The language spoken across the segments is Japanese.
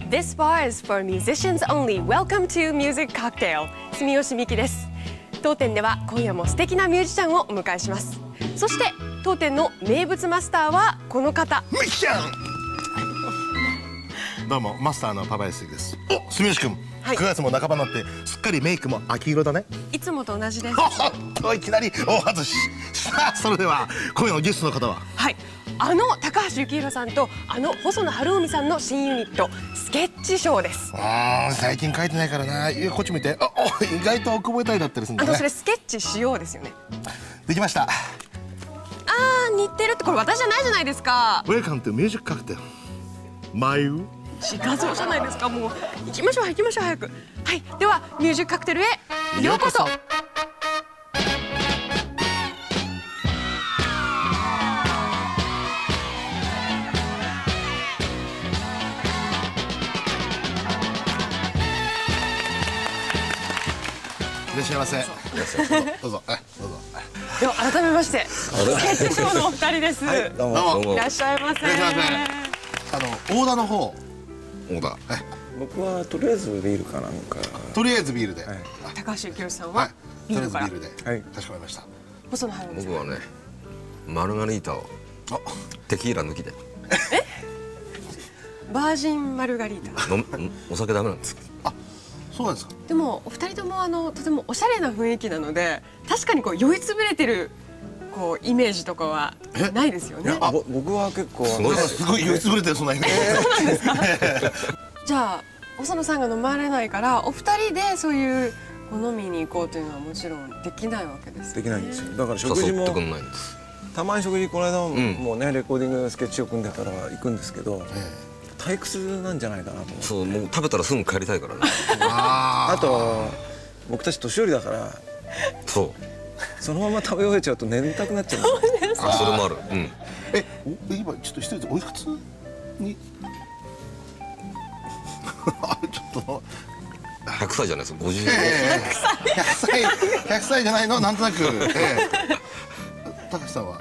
This bar is for musicians only. Welcome to Music Cocktail. 住吉美希です。当店では今夜も素敵なミュージシャンをお迎えします。そして当店の名物マスターはこの方。 ミキちゃん。どうもマスターのパパヤスです。お、住吉君。9月も半ばになってすっかりメイクも秋色だね。 いつもと同じです。 といきなり大外し。さあそれでは今夜のゲストの方は。 はい。高橋幸宏さんと細野晴臣さんの新ユニットスケッチショーです。 最近書いてないからな。こっち見て。意外と覚えたいだったりするんだね。 それスケッチしようですよね。 できました。 似てるって。これ私じゃないじゃないですか。 Welcome to Music Cocktail。眉自画像じゃないですか。もう行きましょう早く。はい、ではミュージックカクテルへようこそ。 いらっしゃいませ。どうぞ。 では改めましてスケッチショーのお二人です。 どうも。 いらっしゃいませ。 オーダーの方。オーダー。 僕はとりあえずビールかなんか。 とりあえずビールで。 高橋幸宏さんはビールから。 とりあえずビールで。かしこまりました。 細野晴臣さん。 僕はね、マルガリータをテキーラ抜きで。 バージンマルガリータ。 お酒ダメなんです。 そうなんですか。 でもお二人ともとてもおしゃれな雰囲気なので、確かに酔いつぶれてるイメージとかはないですよね。 僕は結構すごい酔いつぶれてるそんなイメージ。 そうなんですか。じゃあ細野さんが飲まれないからお二人でそういう飲みに行こうというのはもちろんできないわけです。 できないんですよ。だから食事もたまに食事この間もねレコーディングスケッチを組んでから行くんですけど。退屈なんじゃないかなと。 そう、もう食べたらすぐ帰りたいからね。 あと僕たち年寄りだから。 そう。 そのまま食べ終えちゃうと眠たくなっちゃう。 それもある。 今ちょっと一人でおいくつに。ちょっと。 100歳じゃないですか。50。 100歳じゃないの、なんとなく。高橋さんは。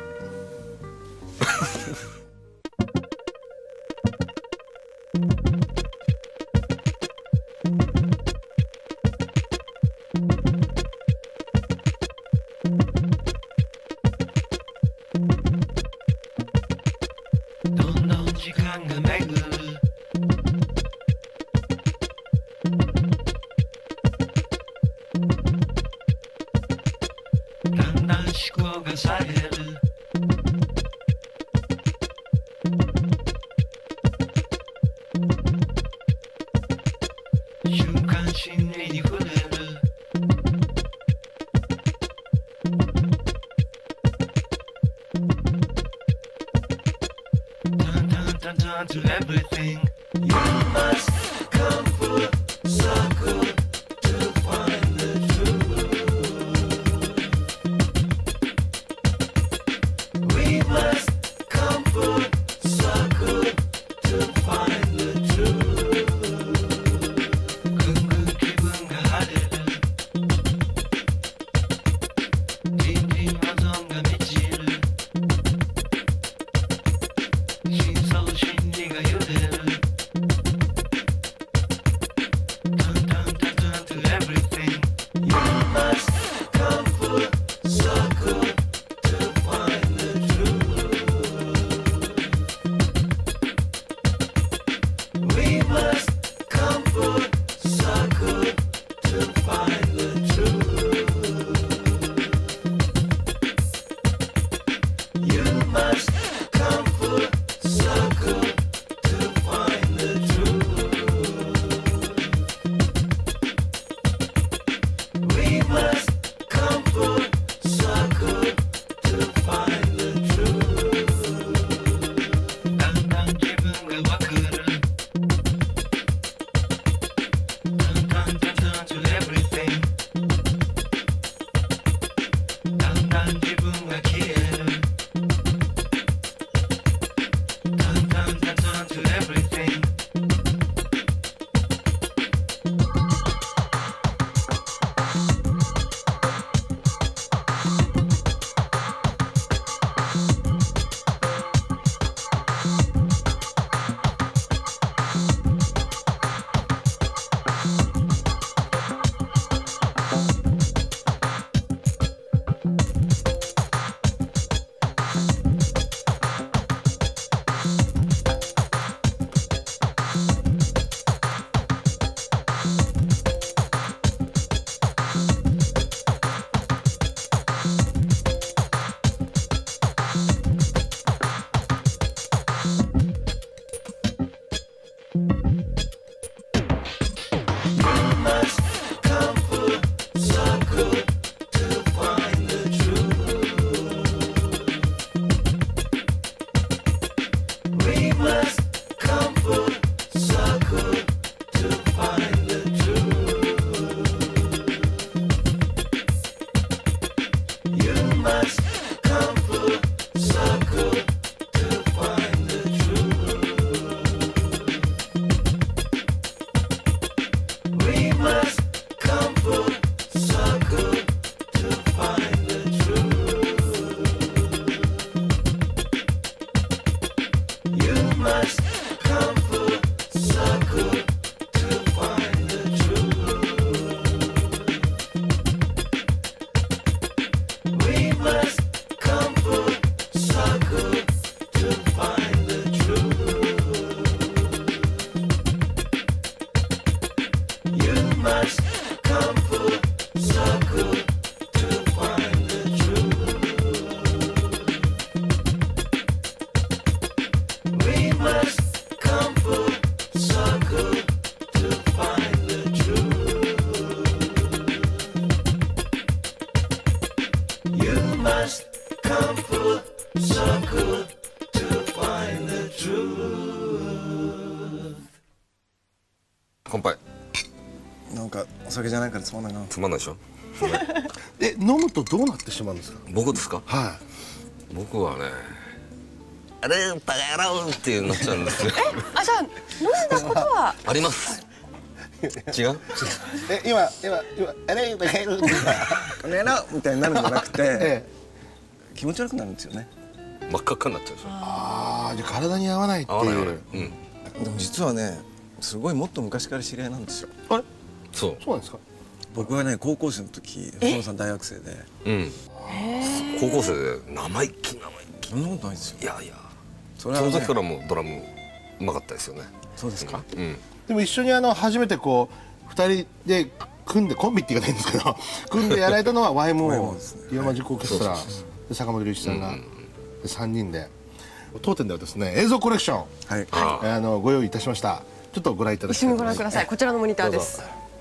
乾杯。 なんかお酒じゃないからつまんないな。 つまんないでしょ。 飲むとどうなってしまうんですか？ 僕ですか？ は僕はね、あれバカ野郎ってなっちゃうんですよ。 あ、じゃあ飲んだことはあります。違う？ い。今あれバカ野郎ってこの野郎みたいになるんじゃなくて、 ええ、 気持ち悪くなるんですよね。 真っ赤っかになっちゃうでしょ。 ああ、じゃあ体に合わないって合わない合わい。 ないう。うん。 でも実はね、すごいもっと昔から知り合いなんですよ。 あれ、 そう。 そうなんですか？ 僕はね、高校生の時、細野さん大学生で。 うん。高校生で生意気。 そんなことないですよ。 いやいや。 それはねその時からもうドラムうまかったですよね。 そうですか。 うん。 でも一緒に初めてこう2人で組んで、コンビって言い方ないんですけど組んでやられたのは YMO ですね。 岩間塾オーケストラで坂本龍一さんがで3人で、当店ではですね映像コレクション、 はい。 ご用意いたしました。ちょっとご覧いただきたいと思います。 一緒にご覧ください。こちらのモニターです。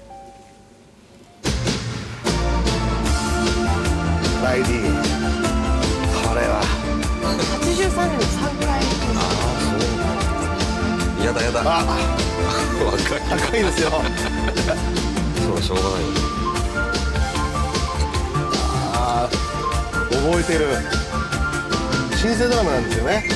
ライディー、これは 83年の3回。 やだやだ。 あ若い。 高いですよそうしょうがないよ。 あー、覚えてる。シンセドラムなんですよね。 ね。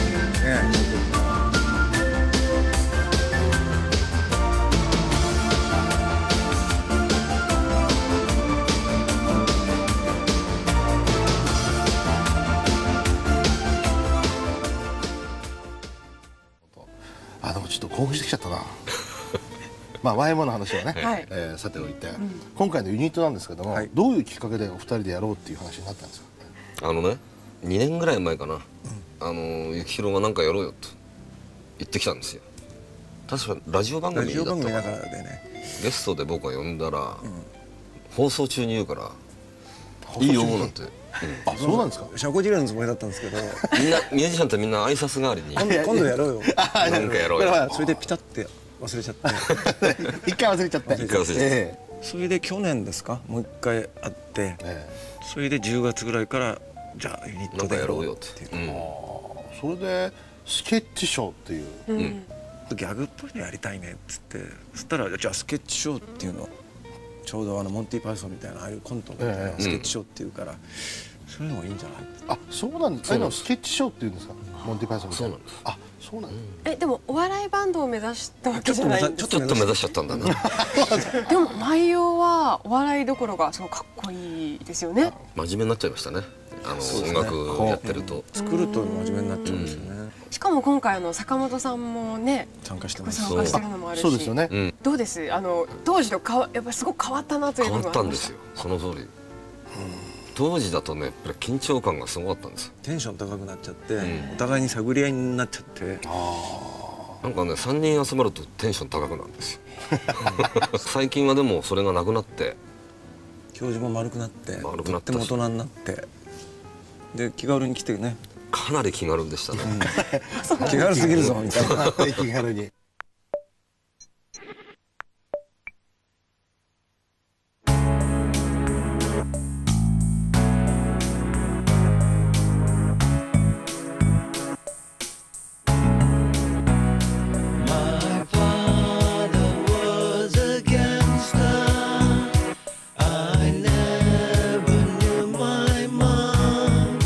でもちょっと興奮してきちゃったなまあ YMO の話はね、 はいさておいて、今回のユニットなんですけども、 はいどういうきっかけでお二人でやろうっていう話になったんですか？ 2年ぐらい前かな。幸宏がなんかやろうよと言ってきたんですよ。確かラジオ番ラ組だったかな。 ジオ番組だからでね。 ゲストで僕が呼んだら、放送中に言うからいいよなんて。 あ、そうなんですか？ 社交辞令のつもりだったんですけど、 みんなミュージシャンってみんな挨拶代わりに今度やろうよ。 なんかやろうよ。 それでピタって忘れちゃって一回忘れちゃって。 一回忘れちゃったえそれで去年ですか、もう一回会ってえ、 それで10月ぐらいからじゃあユニットでやろうよっていううん。 それでスケッチショーっていう、 ギャグっぽいのやりたいねっつって、そしたらじゃあスケッチショーっていうのちょうどモンティ・パイソンみたいなああいうコントみたいなスケッチショーっていうから、そういうのがいいんじゃないって。 あ、そうなんです。あのスケッチショーっていうんですか？モンティパイソンみたいな。 そうなんです。 あ、そうなんです。 でもお笑いバンドを目指したわけじゃないんです。 ちょっと目指しちゃったんだね。 でも内容はお笑いどころがすごくかっこいいですよね。 真面目になっちゃいましたね。音楽やってると。 作ると真面目になっちゃうんですよね。 しかも今回坂本さんもね参加してます。 参加してるのもあるし。 そうですよね。 どうです？当時とやっぱりすごく変わったなという変部分わったんですよ。その通り。当時だとね、やっぱり緊張感がすごかったんですよ。 テンション高くなっちゃって、お互いに探り合いになっちゃって、 なんかね、3人集まるとテンション高くなるんですよ。最近はでもそれがなくなって、 教授も丸くなって、 丸くなったしとっても大人になって、で気軽に来てね、 かなり気軽でしたね。 気軽すぎるぞみたいな。 気軽に。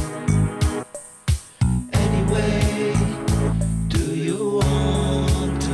Do you want to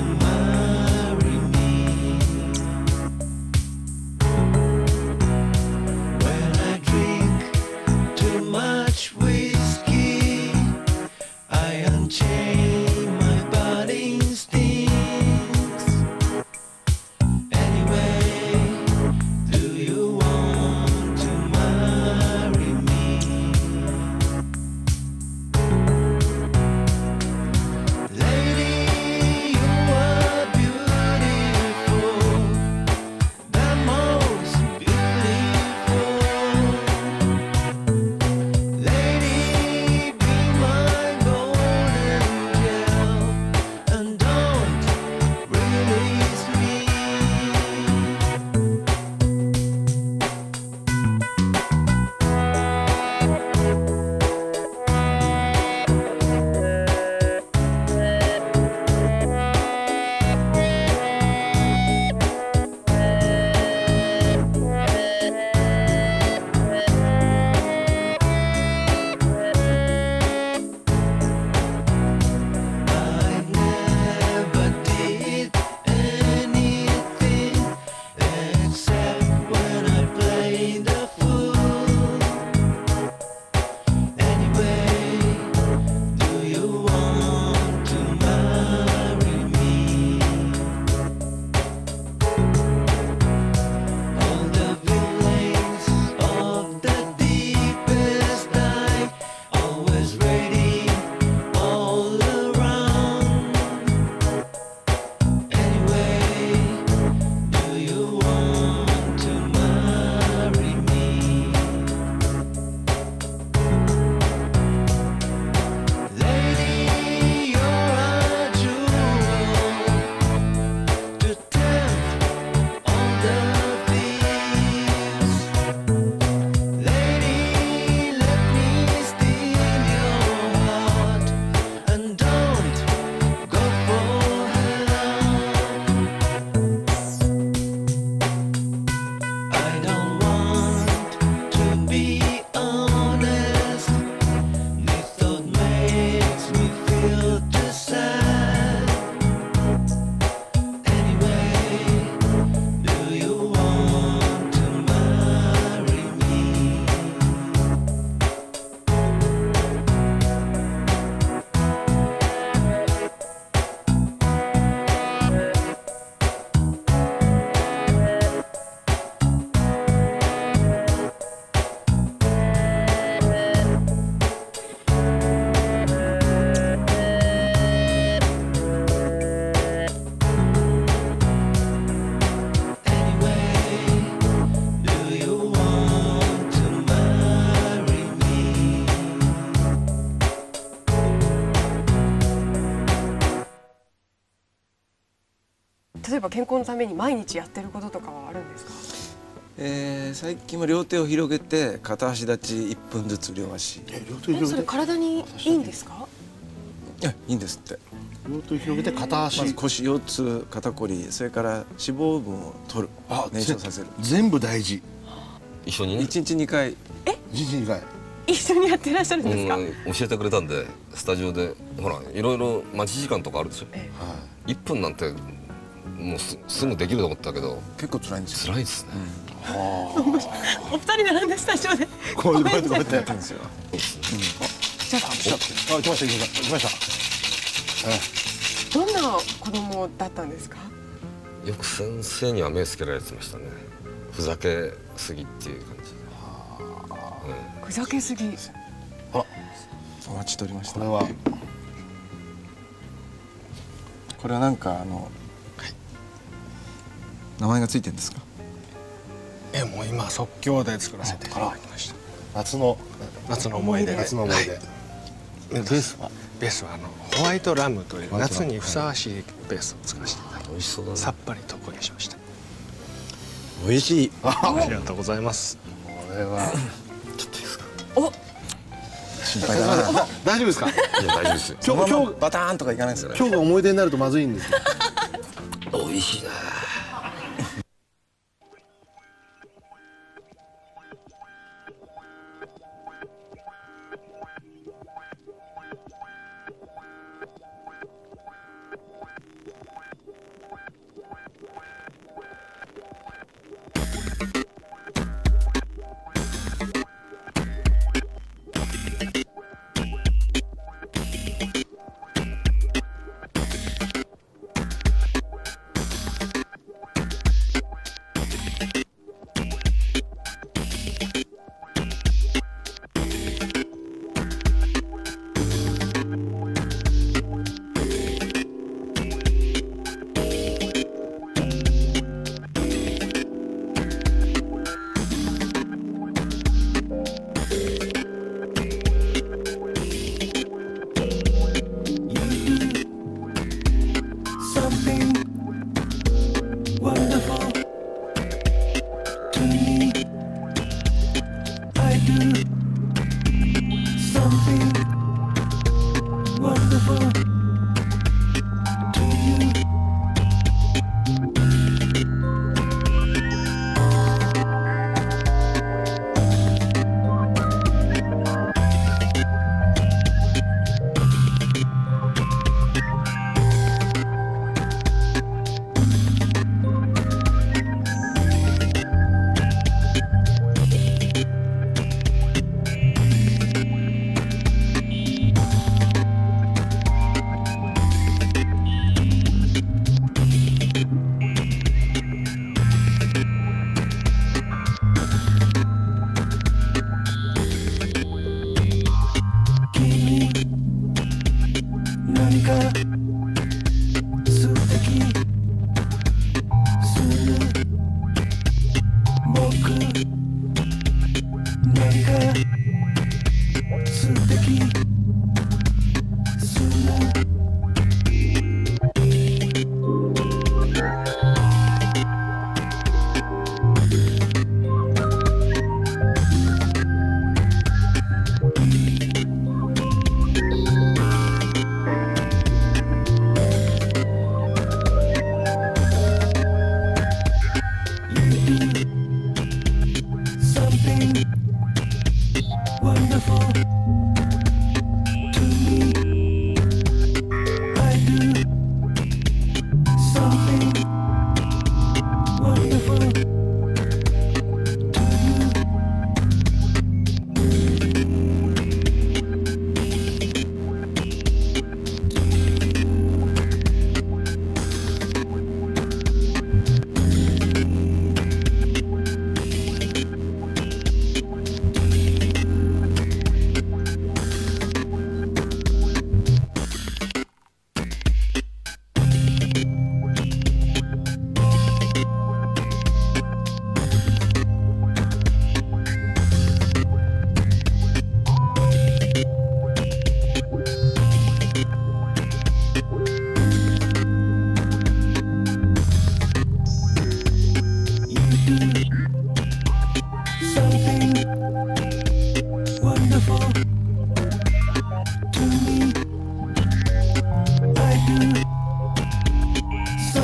例えば健康のために毎日やってることとかはあるんですか？ 最近は両手を広げて片足立ち1分ずつ両足。 両手広それげて体にいいんですか？ いいんですって。 両手広げて片足、 まず腰、腰痛、肩こり、それから脂肪分を取る、燃焼させる。 全部大事。 一緒にね、 1日2回。 一日2回。 一緒にやってらっしゃるんですか？ 教えてくれたんで、スタジオでほらいろいろ待ち時間とかあるでしょ。1分なんてもうすぐできると思ったけど結構辛いんですよ。 辛いですね。 お二人並んでスタジオでこうやってやってるんですよ。 じゃあ来ました。 どんな子供だったんですか？ よく先生には目つけられてましたね。ふざけすぎっていう感じで。 ふざけすぎ。 お待ちしておりました。 これはこれはなんか名前がついてるんですか？ もう今即興で作らせていただきました。 夏の思い出で。 夏の思い出。ベースはベースはホワイトラムという夏にふさわしいベースを作らせていただき美味しそうだね。 さっぱりとおにしました。 美味しい。 ありがとうございます。 これはちょっといいですか。 お、 心配だな。 大丈夫ですか？ いや大丈夫ですよ。 今日バターンとかいかないですよね。 今日が思い出になるとまずいんですよ。 美味しいな。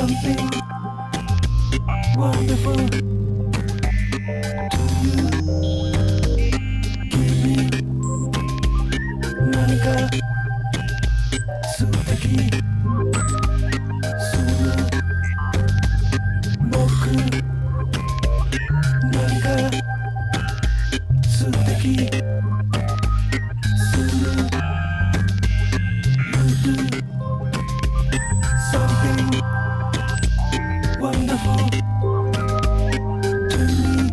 something wonderful to you. Kimi, 何か素敵する僕、何か素敵する You do something wonderful to me.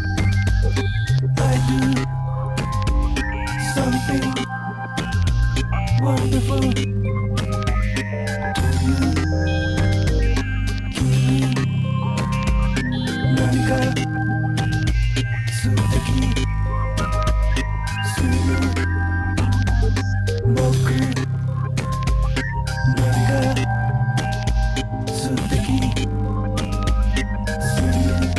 I do something wonderful to you. Kimi, 何か素敵する僕、何か素敵する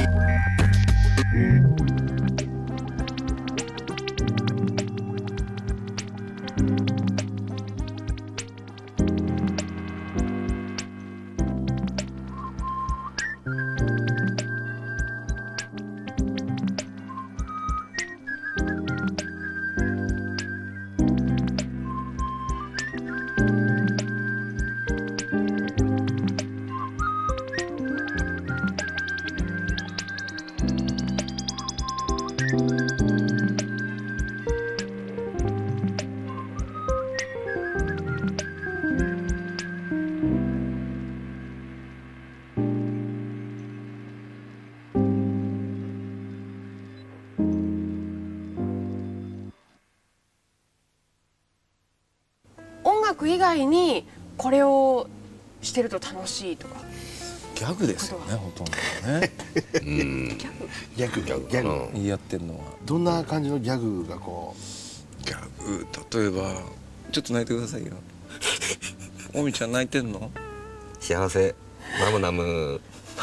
音楽以外にこれをしてると楽しいとか。 ギャグですよね、ほとんどね。 ギャグ言い合ってるのはどんな感じのギャグがこギャグ。例えばちょっと泣いてくださいよ。おみちゃん泣いてんの幸せナムナム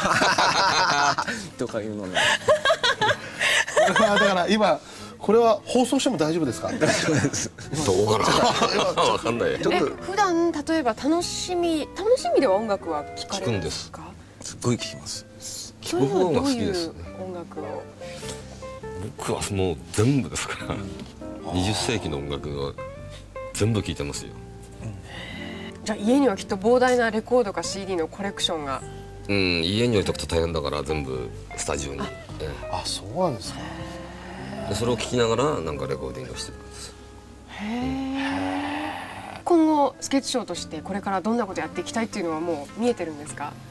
とか言うのね。 うだから今これは放送しても大丈夫ですか？ どうかなわかんない。 普段例えば楽しみでは音楽は聞かれるんですか？ すっごい聞きます。 それはどう僕は好きいうです音楽を？ 僕はもう全部ですから20世紀の音楽は全部聴いてますよ。 じゃあ家にはきっと膨大なレコードか CD のコレクションが。 家に置いとくと大変だから全部スタジオに。 あ、そうなんですか。 でそれを聴きながらなんかレコーディングしてるんです。 今後スケッチショーとしてこれからどんなことやっていきたいっていうのはもう見えてるんですか？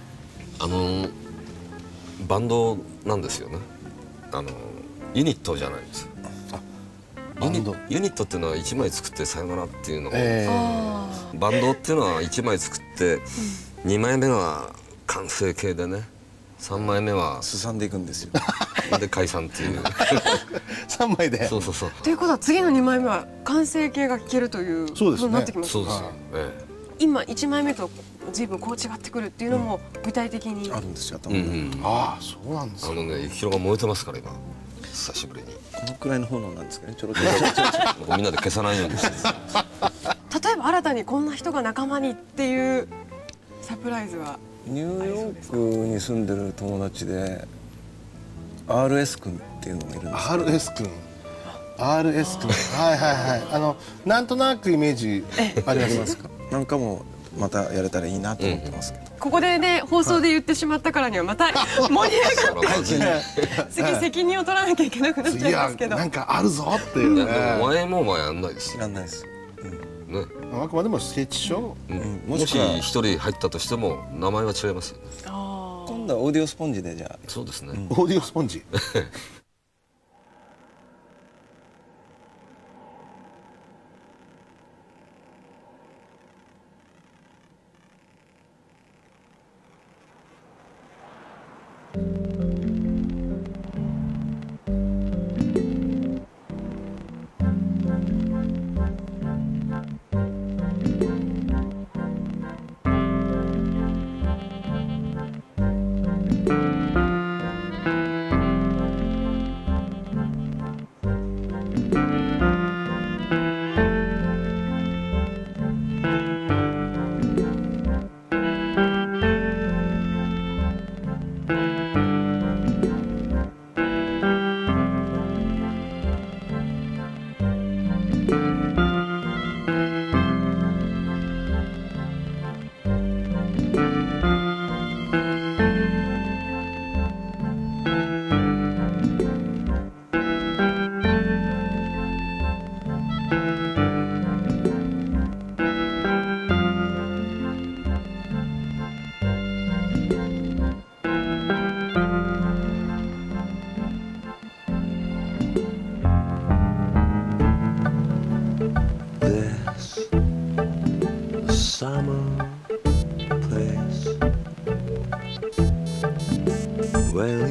バンドなんですよね。ユニットじゃないんですよ。ユニットっていうのは1枚作ってさよならっていうのを、バンドっていうのは1枚作って2枚目は完成形でね、3枚目はすさんでいくんですよ。 で解散っていう 3枚で。 そうそうそう。 ということは次の2枚目は完成形が聴けるというそうですねことになってきますそうですよ。 今1枚目と随分こう違ってくるっていうのも具体的に。 あるんですよ、頭の中に。 ああ、そうなんですか。 幸宏が燃えてますから今久しぶりに。 このくらいの炎なんですかね、ちょろちょろ。 みんなで消さないようにして。 例えば新たにこんな人が仲間にっていうサプライズは。 ニューヨークに住んでる友達で RS 君っていうのがいるんですけど。 RS 君。RS 君。はいはいはい。なんとなくイメージありますか。 なんかもまたやれたらいいなと思ってますけど。 ここでね放送で言ってしまったからにはまた盛り上がって次責任を取らなきゃいけなくなっちゃいますけど。 なんかあるぞっていうね。 前もやんないですよ。 知らないです。 ね。 あくまでもスケッチショー。 もし一人入ったとしても名前は違いますよね。 今度はオーディオスポンジでじゃあ。 そうですね。 オーディオスポンジ。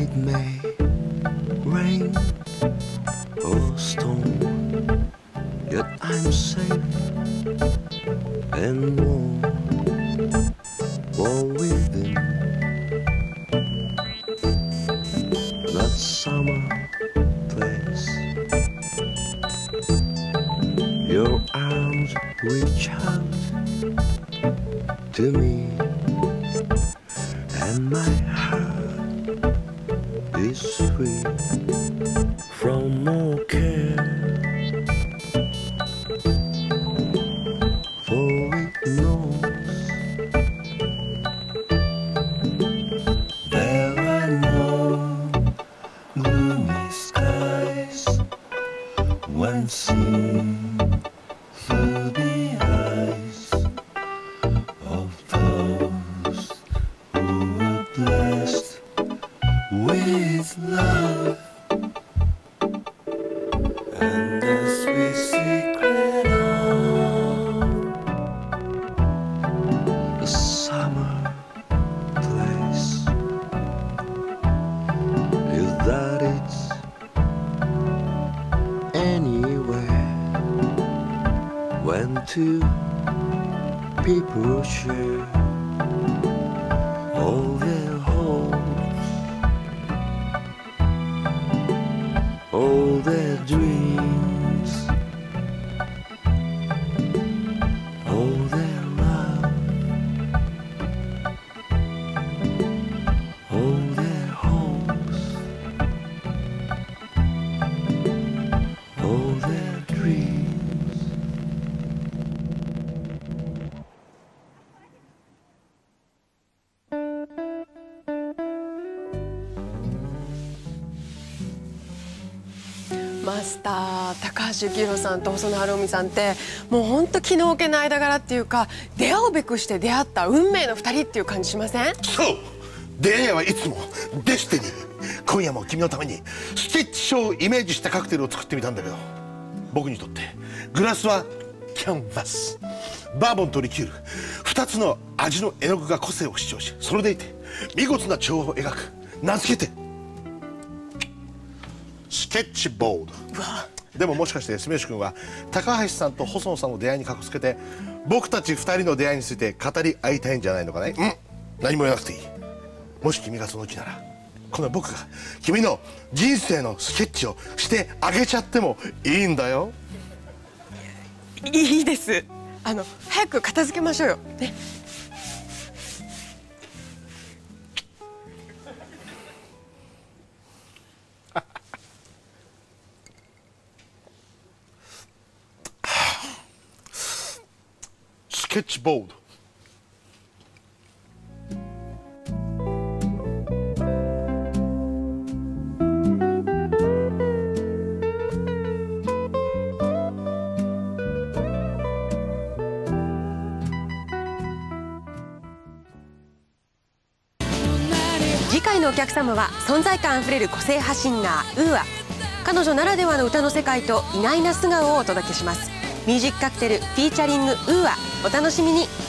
it may rain or storm, yet I'm safe and warm within that summer place. Your arms reach out to me, and my heart is free from more care. For it knows there are no gloomy skies when seen through the eyes of those who were blessed with love. And as we secret of the summer place is that it's anywhere when two people share all their hopes, all their dreams, all their love, all their hopes, all their dreams. マスター高橋幸宏さんと細野晴臣さんってもうほんと気の置けない間柄っていうか、出会うべくして出会った運命の2人っていう感じしません？ そう、出会いはいつもデスティニー。今夜も君のためにスケッチショーをイメージしたカクテルを作ってみたんだけど、僕にとってグラスはキャンバス、バーボンとリキュール2つの味の絵の具が個性を主張し、それでいて見事な調和を描く、名付けてスケッチボード。でももしかして住吉君は高橋さんと細野さんの出会いにかこつけて僕たち2人の出会いについて語り合いたいんじゃないのかね。何も言わなくていい。もし君がその気ならこの僕が君の人生のスケッチをしてあげちゃってもいいんだよ。 いいです。早く片付けましょうよね。 スケッチボード。 次回のお客様は存在感あふれる個性派シンガーウーア。彼女ならではの歌の世界と意外な素顔をお届けします。ミュージックカクテルフィーチャリングウーア、お楽しみに。